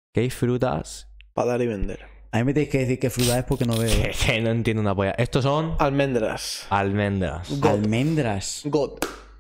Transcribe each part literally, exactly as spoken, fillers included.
que hay frutas... Para dar y vender. A mí me tenéis que decir qué fruta es porque no veo. Que, que no entiendo una polla. Estos son Almendras. almendras. God. Almendras. God.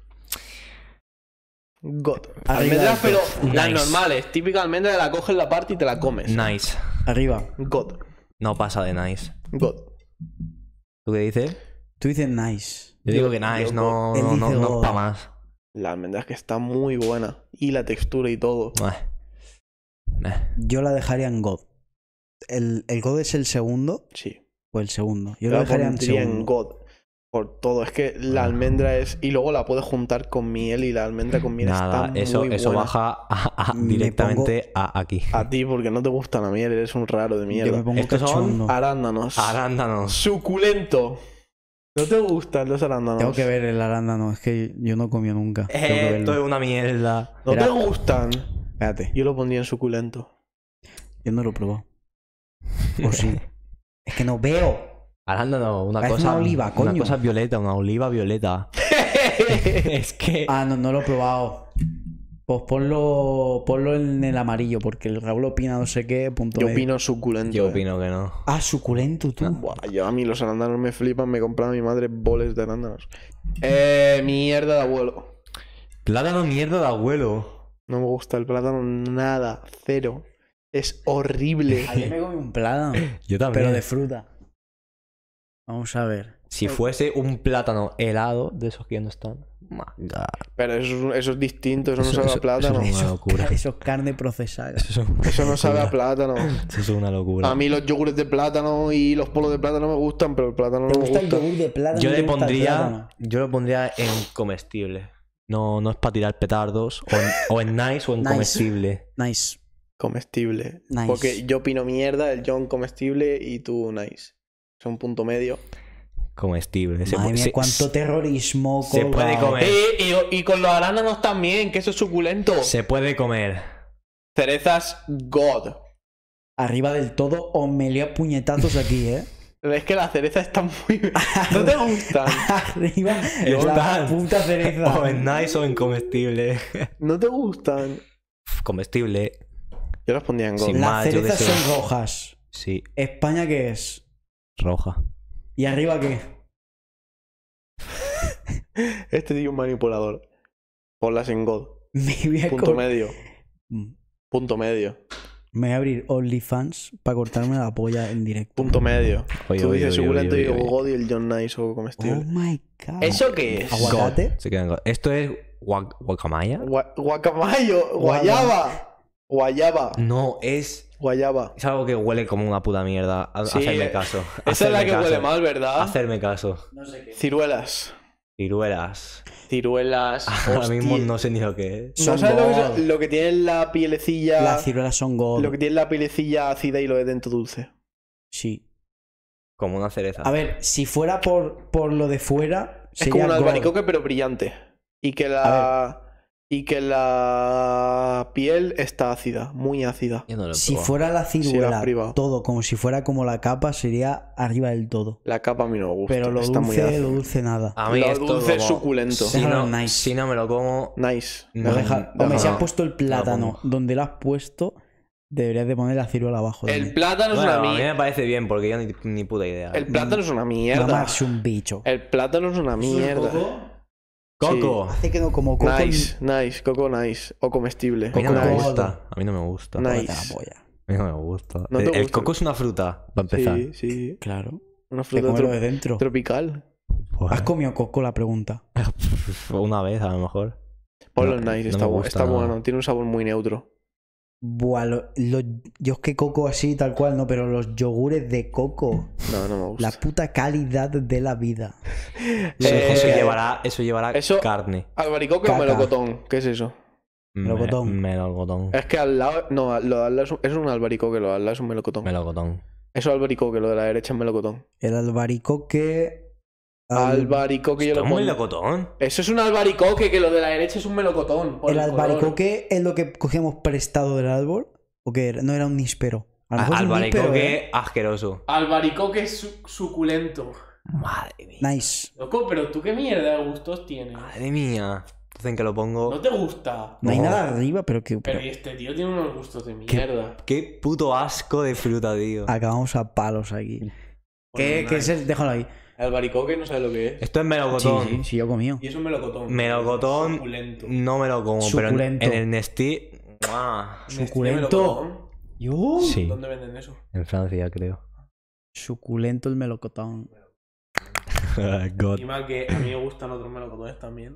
God. Arriba Almendras, del pero God. las Nice. normales. Típica almendra, la coges la parte y te la comes. Nice. Arriba. God. No pasa de nice. God. ¿Tú qué dices? Tú dices nice. Yo digo que nice, yo- no, él no, no, dice no God. para más. La almendra es que está muy buena. Y la textura y todo. Eh. Eh. Yo la dejaría en God. El, el God es el segundo. Sí. O el segundo. Yo Yo lo la dejaría en pondría en segundo. God. Por todo. Es que la almendra es... Y luego la puedes juntar con miel y la almendra con miel Nada, está eso, muy eso buena. baja a- a- Me directamente a aquí. A ti, porque no te gusta la miel. Eres un raro de Yo me mierda. pongo Estos son cachondo. Arándanos. Arándanos. Suculento. ¿No te gustan los arándanos? Tengo que ver el arándano. Es que yo no he comido nunca. Tengo que Esto verlo. es una mierda. ¿No Era- te gustan? Espérate. Yo lo pondría en suculento. Yo no lo he probado. O sí. Es que no veo. Arándano, una Parece cosa. una oliva, Una coño. cosa violeta, una oliva violeta. Es que. Ah, no, no lo he probado. Pues ponlo, ponlo en el amarillo, porque el Raúl opina no sé qué, punto Yo medio. opino suculento. Yo eh. opino que no. Ah, suculento, tú. Buah, yo a mí los arándanos me flipan. Me compraba mi madre boles de arándanos. Eh, mierda de abuelo. Plátano mierda de abuelo. No me gusta el plátano nada. Cero. Es horrible. Ayer me comí un plátano, Yo también. pero de fruta. Vamos a ver. Si fuese un plátano helado, de esos que ya no están. My God. Pero eso, eso es distinto. Eso, Eso- no sabe eso- a plátano. eso es Eso, una locura. Eso es carne procesada. Eso es una no sabe a locura. plátano. Eso es una locura. A mí los yogures de plátano y los polos de plátano me gustan, pero el plátano ¿Te no me gusta el gusta. yogur de plátano? Yo ¿Te le gusta el pondría. plátano? Yo lo pondría en comestible. No, no es para tirar petardos. O en, o en nice o en Nice. comestible. Nice. Comestible. Nice. Porque yo opino mierda, el John comestible y tú nice. Es un punto medio. Comestible. Se Madre pu- mía, se- cuánto terrorismo. se colgado. puede comer. Y, y- y con los arándanos también, que eso es suculento. Se puede comer. Cerezas God. Arriba del todo, os me lío a puñetazos aquí, ¿eh? Es que las cerezas están muy... ¿No te gustan? Arriba, Yo la tan. puta cereza. O en nice o en comestible. ¿No te gustan? Comestible. Yo las pondría en God. Sí. Las Más, yo cerezas qué sé. son rojas. Sí. ¿España qué es? Roja. ¿Y arriba qué? Este tío es un manipulador. Ponlas en God. Me voy a, Punto cor- medio. Punto medio. me voy a abrir OnlyFans para cortarme la polla en directo. Punto medio. Oye, Tú oye, dices oye, suculento oye, y yo oye. God y el John Nice o Oh comestible. my god. ¿Eso qué es? ¿Aguacate? God. Se quedan God. Esto es guac- guacamaya. Gua- guacamayo. Guayaba. Guayaba. No, es. Guayaba. Es algo que huele como una puta mierda. A- Sí, hacerme eh, caso. Esa es la Hacerme que caso. huele mal, ¿verdad? Hacerme caso. No sé qué. Ciruelas. Ciruelas. Ciruelas. Ahora mismo hostia. no sé ni lo que es. ¿No Son sabes lo que, God. es- lo que tiene la pielecilla? Las ciruelas son God. Lo que tiene la pielecilla ácida y lo de dentro dulce. Sí. Como una cereza. A ver, si fuera por, por lo de fuera, Es sería como un God. albaricoque pero brillante. Y que la... Y que la piel está ácida, muy ácida. Yo no lo he Si probado. fuera la Sí, lo ciruela, has privado. todo, como si fuera como la capa, sería arriba del todo. La capa a mí no me gusta. Pero lo está muy dulce, ácida. lo dulce nada. A mí Lo esto dulce es como- suculento. Si Déjalo no, nice. si no me lo como. Nice. Lo no, deja- no, Hombre, si no. has puesto el plátano pongo. donde lo has puesto, deberías de poner la ciruela abajo. El también. plátano es Bueno, una a mí mierda. me parece bien porque yo ni, ni puta idea. El plátano es una mierda. Mamarse un bicho. El plátano es una mierda. Coco. Hace que no como coco. Nice, nice, coco nice. O comestible. A mí no me Nice. gusta. A mí no me gusta. Nice. Cómete la polla. A mí no me gusta. ¿No te el, el gusta? coco es una fruta, para empezar. Sí, sí. Claro. Una Te fruta come lo tro- de dentro. tropical. Pues, ¿Has comido coco? La pregunta. una vez a lo mejor. Ponlo No, nice, no está, me bu- gusta está nada. bueno. Tiene un sabor muy neutro. Buah, lo- lo- yo es que coco así, tal cual, no, pero los yogures de coco. No, no me gusta. La puta calidad de la vida. Eso, Eh, eso llevará, eso llevará eso- carne. ¿Albaricoque o Caca. melocotón? ¿Qué es eso? Melocotón. Me- melocotón. Es que al lado... No, lo de al lado es un, es un albaricoque, lo de al lado es un melocotón. Melocotón. Eso es albaricoque, lo de la derecha es melocotón. El albaricoque. al- Albaricoque yo lo ¿Esto es pongo... melocotón? Eso es un albaricoque, que lo de la derecha es un melocotón. por ¿El color. albaricoque es lo que cogíamos prestado del árbol? ¿O qué era? No era un níspero. A lo mejor es un níspero, Albaricoque ¿eh? asqueroso. Albaricoque es su- suculento. Madre mía. Nice. Loco, pero tú qué mierda de gustos tienes. Madre mía. Entonces, ¿en qué lo pongo? ¿No te gusta? No hay No. nada arriba, pero que. Pero este tío tiene unos gustos de mierda. Qué puto asco de fruta, tío. Acabamos a palos aquí. ¿Qué, Bueno, ¿qué es el? Déjalo ahí. El baricoque no sabe lo que es. Esto es Sí, melocotón. sí, sí, yo he comido. Y es un melocotón. Melocotón Suculento. no me lo como, Suculento. pero en, en el Nestí... ¡mua! Suculento. ¿Yo? Sí, ¿Dónde venden eso? en Francia, creo. Suculento el melocotón. God. Y más que a mí me gustan otros melocotones también.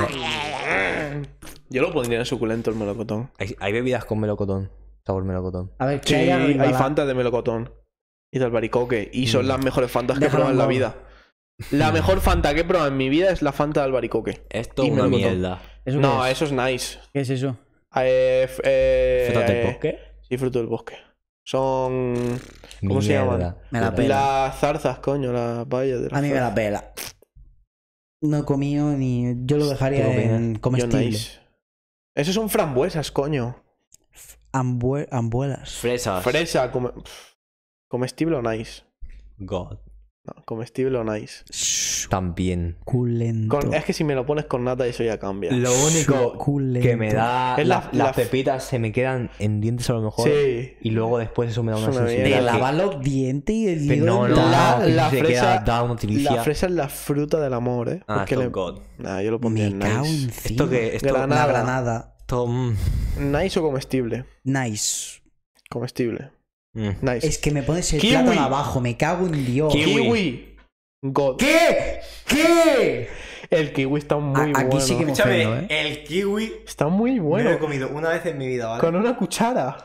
Ay. Yo lo pondría en suculento el melocotón. Hay, hay bebidas con melocotón. Sabor melocotón. A ver, ¿qué Sí, hay arriba? hay La- fantas de melocotón. Y del albaricoque. Y son Mm. las mejores fantas que he Déjalo probado en la en vida. La mejor fanta que he probado en mi vida es la fanta de albaricoque. Esto Y es una melocotón. mierda. ¿Eso No, qué es? eso es nice. ¿Qué es eso? Eh, f- eh, ¿Frutas del eh, bosque? Sí, fruto del bosque. Son. ¿Cómo se Mierda. llaman? Me la pela. Las zarzas, coño, las bayas de las A mí me zarzas. la pela. No he comido ni. Yo lo dejaría ¿Qué opinas? en Yo comestible. nice. Esos son frambuesas, coño. Ambue- ambuelas. Fresas. Fresa, come- pf, comestible o nice. God. No, comestible o nice. También. Suculento. Con- es que si me lo pones con nata, eso ya cambia. Lo único Suculento. que me da... Es la- la- la- las pepitas se me quedan en dientes a lo mejor. Sí. Y luego después eso me da una Es una sensación. De mierda. de que- lavar los dientes y el Pero hilo no, no, dental. La- no, que la se fresa- queda, da una tilicia. La fresa es la fruta del amor, ¿eh? Ah, Porque esto le- es God. Nah, yo lo pondría Me en cago nice. encima. Esto que... Esto, Granada. La granada. esto, mm, Nice o comestible. Nice. Comestible. mm. Nice. Es que me pones el Kiwi. plátano abajo. Me cago en Dios. Kiwi. Kiwi. God. ¿Qué? ¿Qué? El kiwi está muy A- aquí bueno. sí que me Escúchame, ofendo, ¿eh? el kiwi Está muy me lo bueno. he comido una vez en mi vida, ¿vale? Con una cuchara.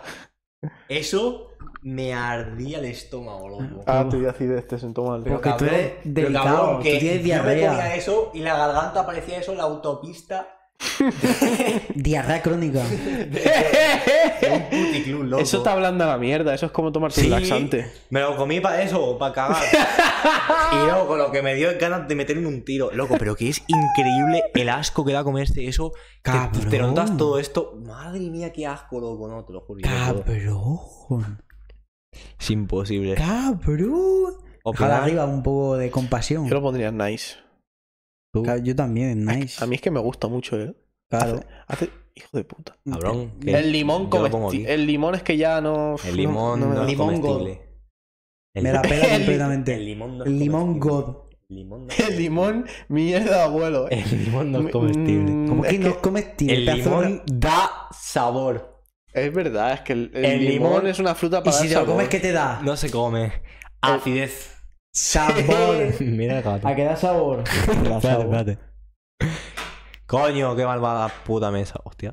Eso me ardía el estómago, loco. Ah, te di acidez, te sentó mal. Pero que tú Cabrón, eres pero delicado, cabrón, tú que tienes yo me diarrea. comía eso y la garganta parecía eso en la autopista Diarrea crónica. de un puticlub, loco. Eso te ablanda la mierda. Eso es como tomarte Sí, un laxante. me lo comí para eso, para cagar. Y luego lo que me dio es ganas de meterme un tiro. Loco, pero que es increíble el asco que da comerse eso. Te- Cabrón. Te, notas todo esto. Madre mía, qué asco, loco, no, te lo juro. yo no puedo. Cabrón. Es imposible. Cabrón. Opinar, Ojalá arriba un poco de compasión. Yo lo pondría en nice. tú, Claro, yo también, en nice. A mí es que me gusta mucho, ¿eh? Claro. Hace... Hijo de puta. cabrón. que El limón yo lo pongo comesti- aquí. El limón es que ya no. El limón no, me da- es limón comestible. El Me la limón- pela El- completamente. El limón no es El limón comestible. God. El limón no es El limón, mierda de abuelo. ¿eh? El limón no es Mm, comestible. Como es que no es comestible. El pedazo de- limón da sabor. Es verdad, es que el, el El limón, limón- es una fruta Y para si dar te lo sabor. comes, ¿qué te da? No se come. Acidez. Sabor. Mira el gato. ¿A qué da sabor? Da Espérate, sabor. espérate. Coño, qué malvada puta mesa. Hostia.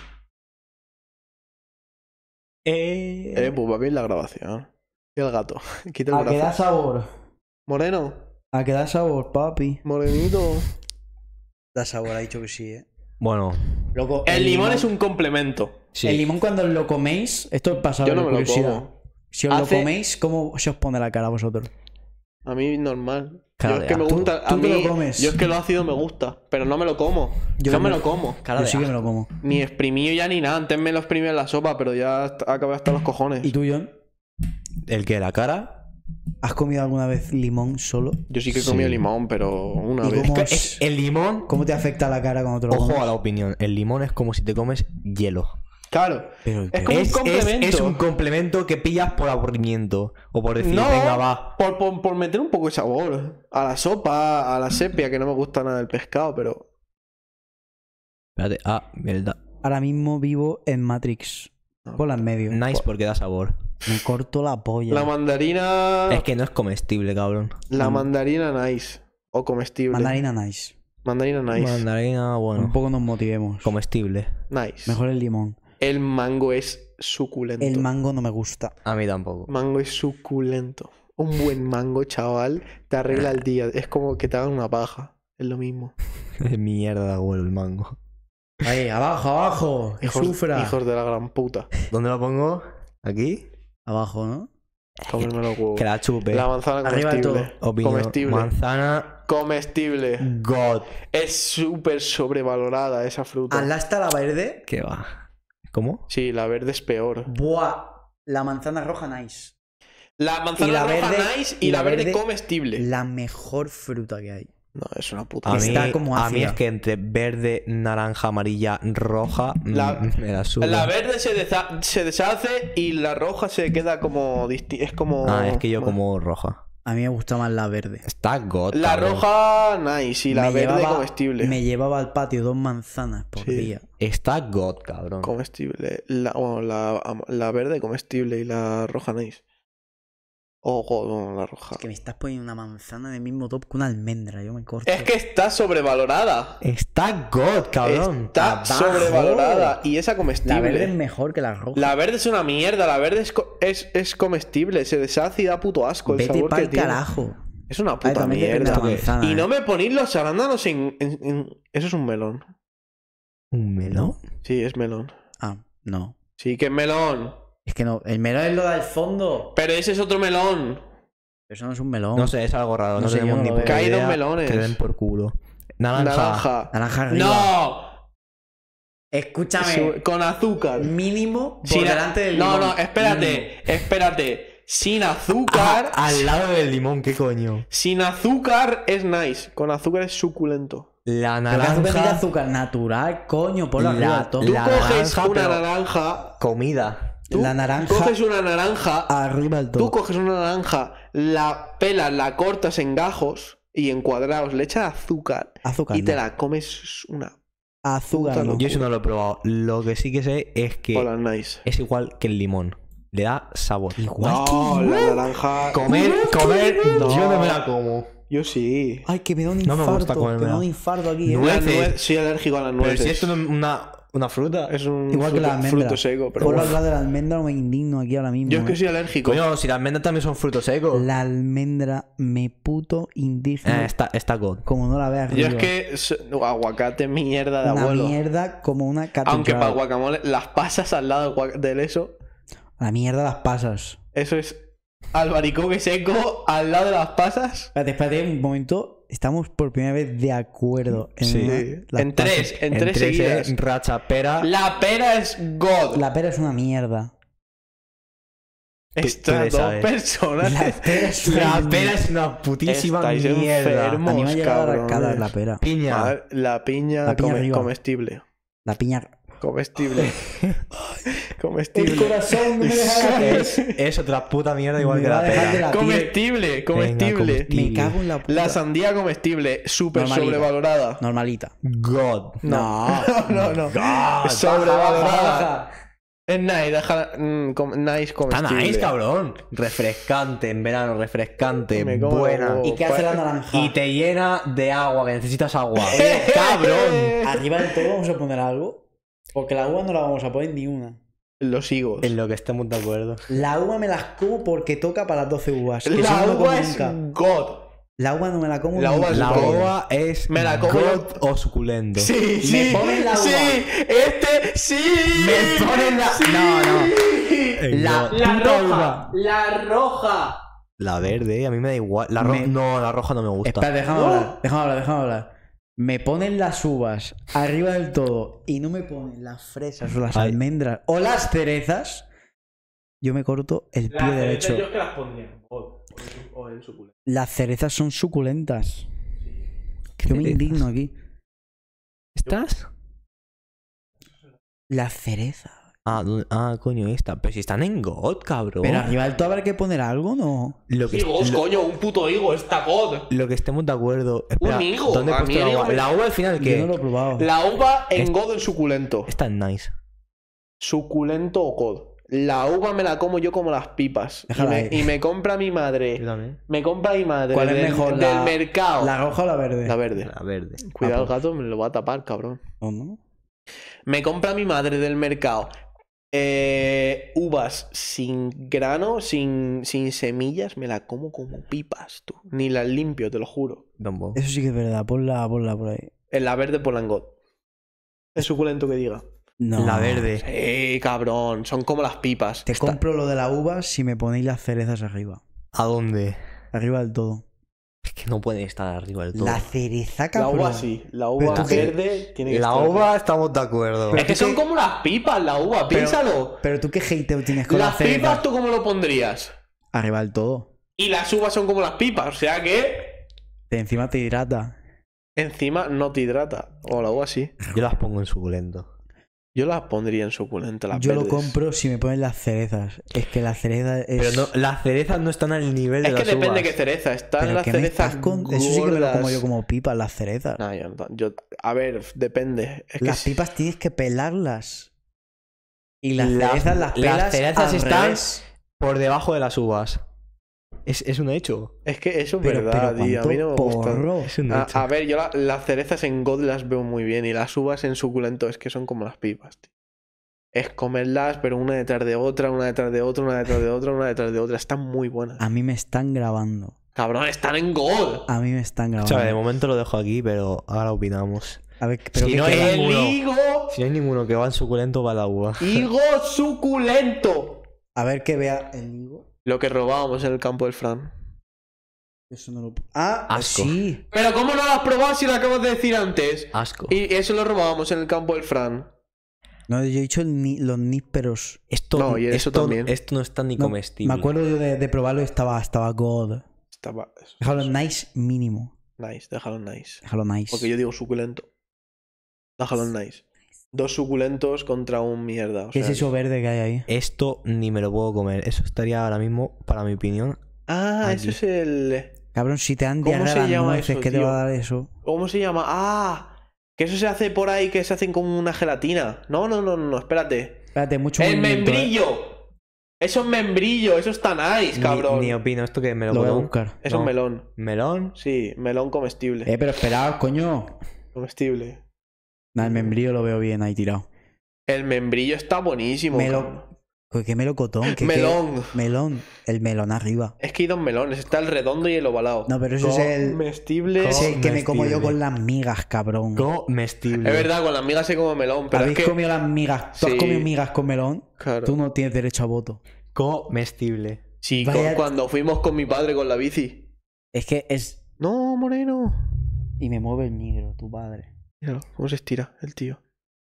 Eh... Eh, pues va bien la grabación. Y el gato. Quita el ¿A qué da brazo. sabor? Moreno. ¿A qué da sabor, papi? Morenito. Da sabor, ha dicho que sí, eh. Bueno, Loco, El limón es un complemento. sí. El limón cuando lo coméis, esto es pasado Yo no de me lo curiosidad. como. Si os Hace- lo coméis, ¿cómo se os pone la cara a vosotros? A mí normal. Cara yo es de que me asco. gusta. ¿Tú a te lo mí, comes? Yo es que lo ácido me gusta. Pero no me lo como. Yo no me- me lo como. Cara Yo de sí que me asco. lo como. Ni exprimido ya ni nada. Antes me lo exprimí en la sopa, pero ya hasta- acabé hasta los cojones. ¿Y tú, John? ¿El que? ¿La cara? ¿Has comido alguna vez limón solo? Yo sí que he Sí. comido limón, pero una ¿Y vez. cómo, Que os- es- el limón... cómo te afecta la cara cuando te lo Ojo comes? a la opinión. El limón es como si te comes hielo. Claro. Pero, Es pero- como un Es, es- complemento. es un complemento que pillas por aburrimiento. O por decir, No, venga, va. Por, por, por meter un poco de sabor. A la sopa, a la sepia, que no me gusta nada del pescado, pero. Espérate. Ah, mierda. Ahora mismo vivo en Matrix. Ponla en medio. Nice porque da sabor. Me corto la polla. La mandarina. Es que no es comestible, cabrón. La mandarina nice. O comestible. Mandarina nice. Mandarina nice. Mandarina, bueno. Un poco nos motivemos. Comestible. Nice. Mejor el limón. El mango es suculento. El mango no me gusta. A mí tampoco. mango es suculento. Un buen mango, chaval, te arregla el día. Es como que te hagan una paja. Es lo mismo. Es mierda de abuelo el mango. Ahí, abajo, abajo. Que Hijos, sufra. hijos de la gran puta. ¿Dónde lo pongo? ¿Aquí? Abajo, ¿no? Comerme los huevos. Que la chupe. La manzana Arriba de comestible. Opinión. Comestible. Manzana. Comestible. God. Es súper sobrevalorada esa fruta. Al hasta la verde. ¿Qué va? ¿Cómo? Sí, la verde es peor. Buah. La manzana roja nice. La manzana Y la roja verde- nice y, y la, la verde, verde- comestible. La mejor fruta que hay. No, es una puta. A mí, Está como a mí ácida. es que entre verde, naranja, amarilla, roja, La- mm, me la suda. La verde se, desa- se deshace y la roja se queda como. disti- Es como. Ah, es que yo como roja. A mí me gusta más la verde. Está God. La cabrón. roja, nice. Y la me verde, llevaba, comestible. Me llevaba al patio dos manzanas por Sí. día. Está God, cabrón. Comestible. La, bueno, la, la verde, comestible. Y la roja, nice. Oh, God, no, la roja. Es que me estás poniendo una manzana en el mismo top que una almendra. Yo me corto. Es que está sobrevalorada. Está God, cabrón. Está Abajo. sobrevalorada. Y esa La comestible. verde es mejor que la roja. La verde es una mierda, la verde es, co- es, es comestible, se deshace y da puto asco el Vete sabor pa'l que tiene. carajo. Es una Ay, puta también depende de mierda. la manzana. Y eh. no me ponéis los arándanos en, en- en- Eso es un melón. ¿Un melón? Sí, es melón. Ah, no. Sí, que es melón. Es que no. El melón es lo del fondo. Pero ese es otro melón. Eso no es un melón. No sé, es algo raro. No, No sé, tenemos yo no ni lo veo. puta Que hay dos idea. melones. Que den por culo. Naranja. Naranja. Naranja arriba. ¡No! Escúchame. Su- Con azúcar. Mínimo por Sin a- delante del No, limón. no, espérate. Mínimo. Espérate. Sin azúcar. Ah, al lado del limón, ¿qué coño? Sin azúcar es nice. Con azúcar es suculento. La Pero que azúcar, naranja. azúcar natural, coño, ponlo La- arriba todo. Tú La coges naranja, una pero- naranja. Comida. Tú La naranja coges una naranja. arriba del todo. Tú coges una naranja, la pelas, la cortas en gajos y en cuadrados, le echas azúcar Azúcar. y te no. la comes una. Azúcar. puta no. locura. Yo eso no lo he probado. Lo que sí que sé es que Hola, nice. es igual que el limón. Le da sabor. Igual No, que la naranja. Comer, comer, No. yo no me la como. Yo sí. Ay, que me da un No me infarto. gusta que comérmela. me da un infarto aquí. eh. Nuez. La Nueces. nuez- soy alérgico a las Pero nueces. si esto no es una, una fruta. Es un Igual que fruto, la almendra. fruto seco, pero Por bueno. hablar de la almendra me indigno aquí ahora mismo. Yo es que eh. soy alérgico. Coño, si las almendras también son frutos secos. La almendra me puto indigna. Eh, está, está God. Como no la veas Yo arriba. es que so- aguacate mierda de Una abuelo. mierda como una catedral. Aunque para guacamole las pasas al lado del guac- del eso, La mierda las pasas. eso es albaricoque seco al lado de las pasas. Espérate, espérate un momento. Estamos por primera vez de acuerdo. En, Sí. una- las En pasas. tres, en, En tres tres, seguidas. eh, racha, pera. La pera es God. La pera es una mierda. Estas tú le dos sabes. personas. La pera es una La mierda. pera es una putísima Estáis mierda. enfermos. A mí me ha llegado a la cabrones. cara la pera. Piña. A ver, la piña, La piña come- arriba. comestible. La piña. Comestible. comestible. corazón no me deja de Es, es otra puta mierda igual Me que va la a dejar de pera. la- Comestible, comestible. comestible. Me cago en la puta. La sandía comestible, súper Normalita. sobrevalorada. Normalita. God. No. No, no. God. Sobrevalorada. Es nice, deja, mm, com- nice Está comestible. nice, cabrón. Refrescante en verano, refrescante, Me como buena. los ¿Y qué hace la naranja? Y te llena de agua, que necesitas agua. ¡Cabrón! Arriba del todo vamos a poner algo. Porque la uva no la vamos a poner ni una. Los higos. En lo que estemos de acuerdo. La uva me las como porque toca para las doce uvas. Que si La no, no como uva es nunca. God. La uva no me la como La nunca. uva es La God. uva es Me la como God o suculento. Sí, sí. ponen la uva. Sí, este, sí. Me ponen la- No, no. El La- God. la puta roja. uva. La roja. La verde, a mí me da igual. La ro- Me- No, la roja no me gusta. Espera, déjame hablar. Déjame hablar, déjame hablar. Me ponen las uvas arriba del todo y no me ponen las fresas o las Ay. almendras o las cerezas. Yo me corto el pie derecho. Yo es que las pondría en God. O en suculento. Las cerezas son suculentas. Yo me cerezas? indigno aquí. ¿Estás? La cereza. Ah, ¿dónde? Ah, coño, esta. Pero si están en God, cabrón. Pero arriba del todo habrá que poner algo, ¿no? Lo que, Higos, lo, coño, un puto higo, está God. lo que estemos de acuerdo. Espera, Un higo, ¿dónde he a puesto mí la el higo uva? me- La uva al final, Yo ¿qué? no lo he probado. La uva en Es- God en suculento. Está en nice. Suculento o God. La uva me la como yo como las pipas. Y Déjala me, ahí. y me compra mi madre. también. Me compra mi madre. ¿Cuál es del, mejor? Del la, mercado. ¿La roja o la verde? La verde. La verde. Cuidado, Ah, el gato me lo va a tapar, cabrón. ¿O no? Me compra mi madre del mercado eh, uvas sin grano, sin, sin semillas, me la como como pipas, tú. Ni las limpio, te lo juro. pues, tampoco. Eso sí que es verdad. Ponla, ponla por ahí. En la verde por la en God. Es suculento que diga. No. La verde. Eh, cabrón, son como las pipas. Te Está- compro lo de la uva si me ponéis las cerezas arriba. ¿A dónde? Arriba del todo. Es que no pueden estar arriba del todo. La cereza, La cabrón. uva sí, la Pero uva tú qué- verde tiene que La estar. uva estamos de acuerdo. Es que son como las pipas, la uva, Pero- piénsalo. Pero tú qué hateo tienes con Las las cerezas. pipas, ¿tú cómo lo pondrías? Arriba del todo. Y las uvas son como las pipas, o sea que. De encima te hidrata. Encima no te hidrata. O algo así. Yo las pongo en suculento. Yo las pondría en suculento, las Yo lo verdes. compro si me ponen las cerezas. Es que las cerezas es... Pero no, las cerezas no están al nivel de Es que las depende uvas. qué cereza. Están Pero las ¿qué me cerezas estás con... Eso sí que me lo como yo gordas. como pipas, las cerezas. No, yo, no- yo- a ver, depende. Es Las que sí. pipas tienes que pelarlas. Y las Las- cerezas las pelas las cerezas al están revés. por debajo de las uvas. Es, es un hecho. Es que eso es Pero, verdad, pero tío. A mí no me ¿cuánto gusta. porro? Es un A, hecho. a ver, yo la- las cerezas en God las veo muy bien y las uvas en suculento es que son como las pipas, tío. Es comerlas, pero una detrás de otra, una detrás de otra, una detrás de otra, una detrás de otra. Están muy buenas. A mí me están grabando. Cabrón, están en God. A mí me están grabando. Chaval, de momento lo dejo aquí, pero ahora opinamos. A ver, pero Si ¿qué no hay queda? ¡El ninguno. higo! Si no hay ninguno que va en suculento, va la uva. ¡Higo suculento! A ver que vea el higo. Lo que robábamos en el campo del Fran. Eso no lo... Ah, Asco. sí. Pero ¿cómo no lo has probado si lo acabas de decir antes? Asco. Y eso lo robábamos en el campo del Fran. No, yo he dicho el ni- los nísperos. Esto, No, y eso esto, también. esto no está ni No, comestible. me acuerdo yo de, de probarlo y estaba, estaba God. Estaba... eso- Déjalo nice mínimo. Nice, déjalo nice. Déjalo nice. Porque yo digo suculento. Déjalo nice. Dos suculentos contra un mierda. O ¿Qué sea, es eso verde que hay ahí? Esto ni me lo puedo comer. Eso estaría ahora mismo, para mi opinión. Ah, Aquí. eso es el... Cabrón, si te dan ¿Cómo diarrea se las llama nueces, eso, ¿qué te tío? va a dar eso? ¿Cómo se llama? Ah, que eso se hace por ahí, que se hacen como una gelatina. No, no, no, no, no, espérate. Espérate, mucho ¡El movimiento, ¿eh? membrillo! Eso es membrillo, eso está nice, Ni, cabrón. ni opino. Esto que me lo, Lo voy a puedo- buscar. Eso No. es melón. Melón. Sí, melón comestible. Eh, pero esperad, coño. Comestible. Nah, el membrillo lo veo bien ahí tirado. El membrillo está buenísimo. Melo- cabrón. Joder, ¿qué melocotón? ¿Qué, Melón. qué- Melón. El melón arriba. Es que hay dos melones, está el redondo y el ovalado. No, pero eso es el... Comestible. Ese es el que me como yo Comestible. con las migas, cabrón. Comestible. Es verdad, con las migas se come melón, pero es ¿Habéis que... comido las migas? ¿Tú Sí. has comido migas con melón? Claro. Tú no tienes derecho a voto. Comestible. Sí, Vaya- con- cuando fuimos con mi padre con la bici. Es que es... No, Moreno. Y me mueve el negro, tu padre. Míralo, cómo se estira el tío.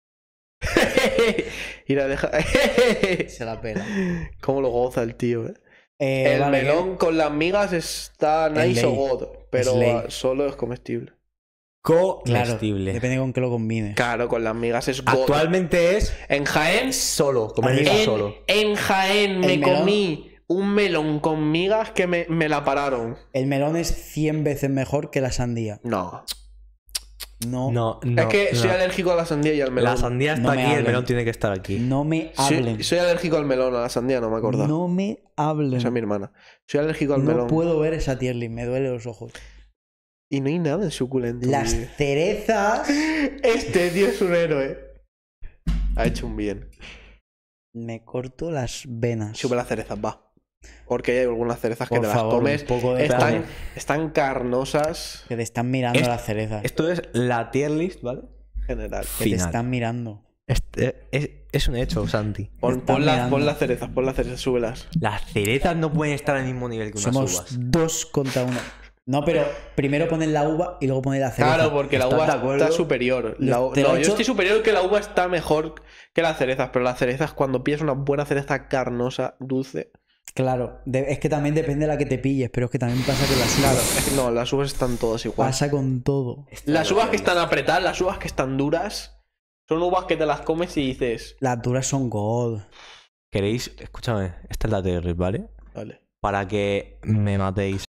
Mira, deja. Se la pela. Cómo lo goza el tío, eh. Eh, el vale, melón con las migas está nice ley. o god, pero Es ley. ah, solo es comestible. Claro, Comestible. depende con qué lo combines. Claro, con las migas es god. Actualmente es En Jaén, solo. Comer Arriba. eso en, solo. en Jaén me El melón. comí un melón con migas que me, me la pararon. El melón es cien veces mejor que la sandía. No. No, no, No, no. es que no. soy alérgico a la sandía y al melón. La sandía está No me aquí, el hablen. melón tiene que estar aquí. me Soy, hablen. soy alérgico al melón, a la sandía no me acordaba. No me hablen. Esa es mi hermana. Soy alérgico al No melón. puedo ver esa tier list, me duele los ojos. Y no hay nada en suculento. Las tío. cerezas... Este tío es un héroe. Ha hecho un bien. Me corto las venas. Sube las cerezas, va. Porque hay algunas cerezas que Por te favor, las comes. un poco de Están, plan. están carnosas Que te están mirando Es- las cerezas. Esto es la tier list, ¿vale? en general. Que te final. están mirando. Este- es, es un hecho, Santi. Pon, están pon las, mirando. pon las cerezas, pon las cerezas, súbelas. Las cerezas no pueden estar al mismo nivel que unas Somos uvas. dos contra uno. No, pero primero ponen la uva y luego ponen la cereza. Claro, porque la ¿Estás uva de acuerdo? está superior. La u- Te lo no, he yo hecho- estoy superior que la uva está mejor que las cerezas, pero las cerezas, cuando pillas una buena cereza carnosa, dulce. Claro, de- es que también depende de la que te pilles, pero es que también pasa con las uvas. Claro, es que no, las uvas están todas igual. Pasa con todo. Las uvas que están apretadas, las uvas que están duras, son uvas que te las comes y dices. Las duras son god. ¿Queréis? Escúchame, esta es la tier list, ¿vale? Vale. Para que me matéis.